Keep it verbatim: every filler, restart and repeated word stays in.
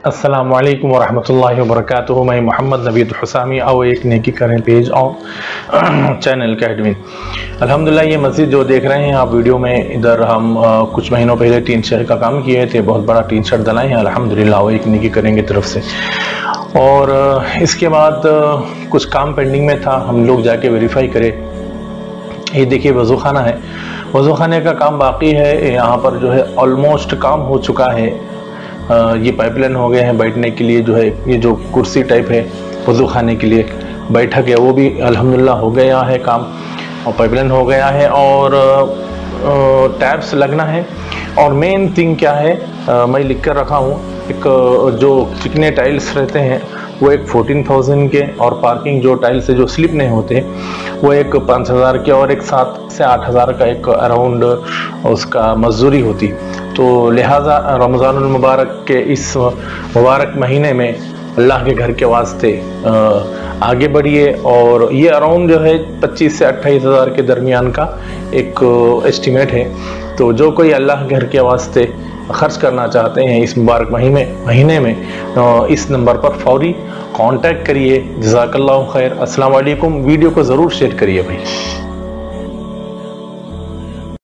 अस्सलामु अलैकुम वरहमतुल्लाहि वबरकातुहू। मैं मोहम्मद नवीद हुसामी और एक नेकी करें पेज और चैनल का एडमिन। अल्हम्दुलिल्लाह ये मस्जिद जो देख रहे हैं आप वीडियो में, इधर हम आ, कुछ महीनों पहले टीन शेड का काम किए थे। बहुत बड़ा टीन शेड डलाए हैं अल्हम्दुलिल्लाह, वो एक नेकी करेंगे तरफ से। और आ, इसके बाद आ, कुछ काम पेंडिंग में था, हम लोग जाके वेरीफाई करें। ये देखिए वज़ू खाना है, वज़ू खाने का काम बाकी है। यहाँ पर जो है ऑलमोस्ट काम हो चुका है। आ, ये पाइपलाइन हो गए हैं बैठने के लिए, जो है ये जो कुर्सी टाइप है वज़ू खाने के लिए बैठक है, वो भी अल्हम्दुलिल्लाह हो गया है काम, और पाइपलाइन हो गया है और टैप्स लगना है। और मेन थिंग क्या है, आ, मैं लिख कर रखा हूँ, एक जो चिकने टाइल्स रहते हैं वो एक फोर्टीन थाउजेंड के, और पार्किंग जो टाइल्स है जो स्लिप नहीं होते वो एक पाँच हज़ार के, और एक सात से आठ हज़ार का एक अराउंड उसका मजदूरी होती। तो लिहाजा रमज़ानुल मुबारक के इस मुबारक महीने में अल्लाह के घर के वास्ते आगे बढ़िए। और ये अराउंड जो है पच्चीस से अट्ठाईस हज़ार के दरमियान का एक एस्टिमेट है। तो जो कोई अल्लाह के घर के वास्ते खर्च करना चाहते हैं इस मुबारक महीने महीने में, इस नंबर पर फौरी कांटेक्ट करिए। जज़ाकल्लाहु खैर। अस्सलाम वालेकुम। वीडियो को ज़रूर शेयर करिए भाई।